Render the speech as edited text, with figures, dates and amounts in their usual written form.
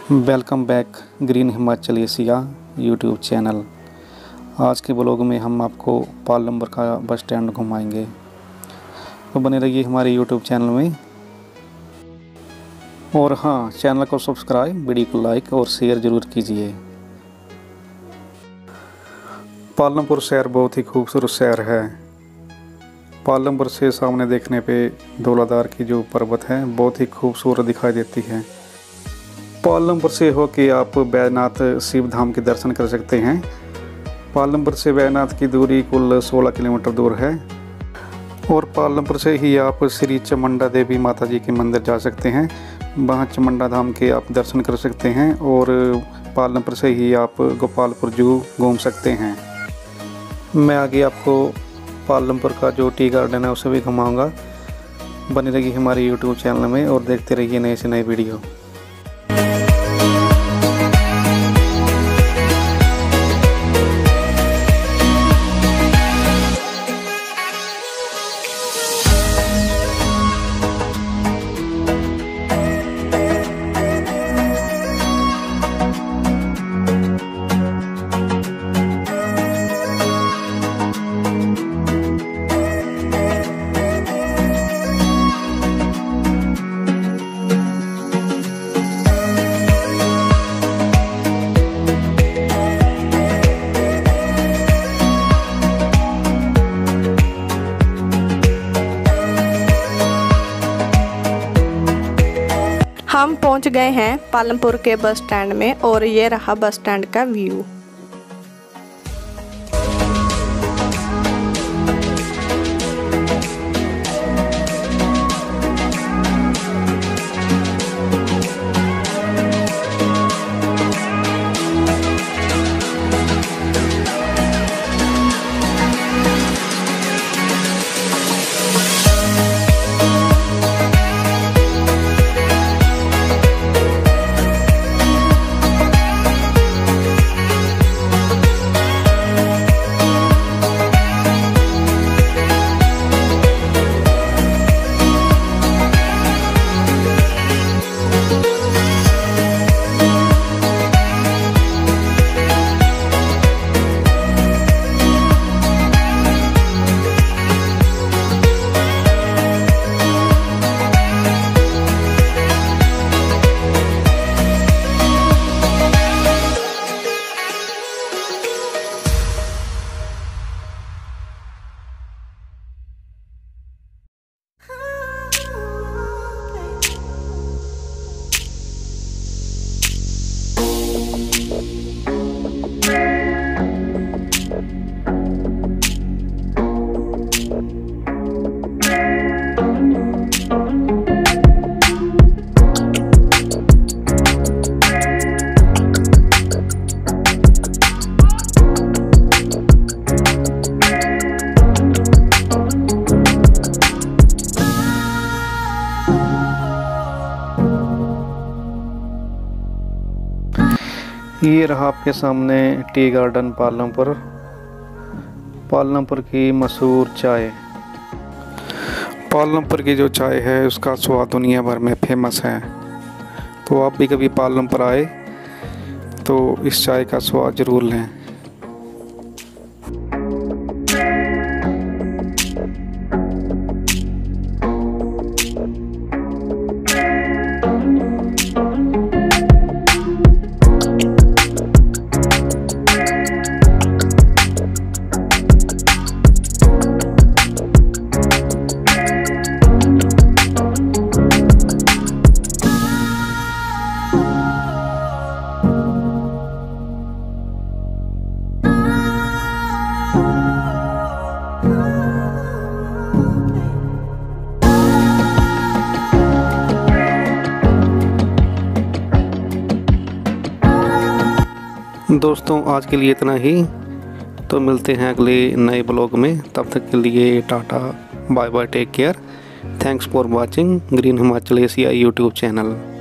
Welcome back green Himachal Asia YouTube channel. आज के blog में हम आपको पाल नंबर का बस स्टैंड घुमाएंगे, तो बने रहिए हमारे यूट्यूब चैनल में। और हाँ, चैनल को सब्सक्राइब, वीडियो को लाइक और शेयर ज़रूर कीजिए। पालमपुर शहर बहुत ही खूबसूरत शहर है। पालमपुर से सामने देखने पे धौलाधार की जो पर्वत है बहुत ही खूबसूरत दिखाई देती है। पालमपुर से होके आप बैजनाथ शिव धाम के दर्शन कर सकते हैं। पालमपुर से बैजनाथ की दूरी कुल 16 किलोमीटर दूर है। और पालमपुर से ही आप श्री चमुंडा देवी माता जी के मंदिर जा सकते हैं। वहाँ चमुंडा धाम के आप दर्शन कर सकते हैं। और पालमपुर से ही आप गोपालपुर जू घूम सकते हैं। मैं आगे आपको पालमपुर का जो टी गार्डन है उसे भी घुमाऊँगा। बने रहिए हमारे यूट्यूब चैनल में और देखते रहिए नए से नए वीडियो। हम पहुंच गए हैं पालमपुर के बस स्टैंड में और ये रहा बस स्टैंड का व्यू। ये रहा आपके सामने टी गार्डन पालमपुर। पालमपुर की मशहूर चाय। पालमपुर की जो चाय है उसका स्वाद दुनिया भर में फेमस है। तो आप भी कभी पालमपुर आए तो इस चाय का स्वाद ज़रूर लें। दोस्तों, आज के लिए इतना ही। तो मिलते हैं अगले नए ब्लॉग में। तब तक के लिए tata, bye bye, take care. Thanks for watching green Himachal Asia YouTube channel.